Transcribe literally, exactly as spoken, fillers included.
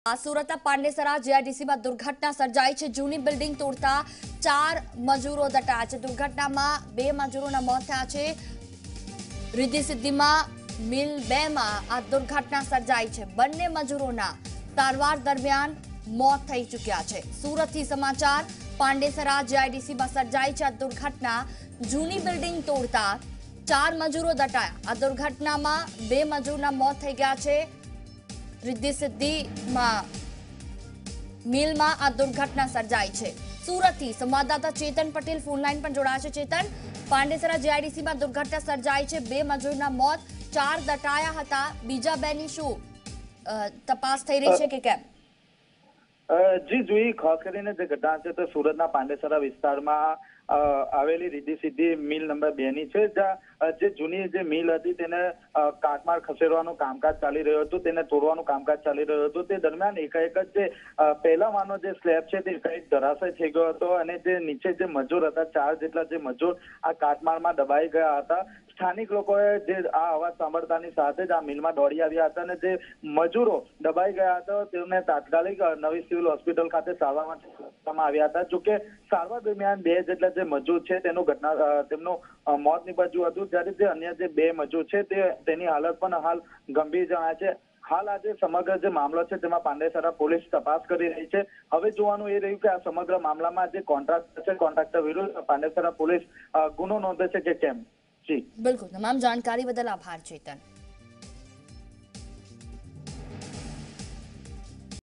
આ સુરતના પાંડેસરા જીઆઈડીસી માં દુર્ઘટના સર્જાઈ છે। જૂની બિલ્ડિંગ તોડતા ચાર મજૂરો દટાયા છે। દુર્ઘટનામાં બે મજૂરોના મોત થયા છે। રિદ્ધિ સિદ્ધિમાં મિલ બે માં આ દુર્ઘટના સર્જાઈ છે। બંને મજૂરોના સારવાર દરમિયાન મોત થઈ ચૂક્યા છે। સુરતથી સમાચાર। પાંડેસરા જીઆઈડીસી માં સર્જાઈ છે આ દુર્ઘટના। જૂની બિલ્ડિંગ તોડતા ચાર મજૂરો દટાયા। આ દુર્ઘટનામાં બે મજૂરના મોત થઈ ગયા છે। रिद्धि सिद्धि मिल में आ दुर्घटना सर्जाई है। सूरत थी संवाददाता चेतन पटेल फोन लाइन पर जोड़ा है। चेतन, पांडेसरा जीआईडीसी में दुर्घटना सर्जाई है। बे मजूरना मौत, चार दटाया हता। बीजा बेनी शू तपास थई रही है के केम? जी जुई खास करीने जे घटना है तो सूरतना पांडेसरा विस्तारमा आवेली रिद्धि सिद्धि मिल नंबर बे ની છે। જ્યાં જે જૂની જે મિલ હતી તેને કાટમાળ ખસેડવાનું કામકાજ ચાલી રહ્યું હતું, તેને તોડવાનું કામકાજ ચાલી રહ્યું હતું। તે દરમિયાન એકાએક જ જે પહેલા માનો જે સ્લેબ છે તે એકાએક ધરાશય થઈ ગયો હતો અને જે નીચે જે મજૂર હતા, ચાર જેટલા જે મજૂર આ કાટમાળમાં દબાઈ ગયા હતા। સ્થાનિક લોકોએ જે આ અવાજ સાંભળતાની સાથે જ આ મિલમાં દોડી આવ્યા હતા અને જે મજૂરો દબાઈ ગયા હતા તેમને તાત્કાલિક નવી સિવિલ હોસ્પિટલ ખાતે સારવાર માટે કરવામાં આવ્યા હતા। જોકે સારવાર દરમિયાન બે જેટલા જે મજૂર છે તેનું ઘટના તેમનું મોત નીપજ્યું હતું, જ્યારે જે અન્ય જે બે મજૂર છે તે તેની હાલત પણ હાલ ગંભીર જણાય છે। હાલ આજે સમગ્ર જે મામલો છે તેમાં પાંડેસરા પોલીસ તપાસ કરી રહી છે। હવે જોવાનું એ રહ્યું કે આ સમગ્ર મામલામાં જે કોન્ટ્રાક્ટર છે કોન્ટ્રાક્ટર વિરુદ્ધ પાંડેસરા પોલીસ ગુનો નોંધે છે કે કેમ। જી बिल्कुल, तमाम जानकारी बदल आभार चेतन।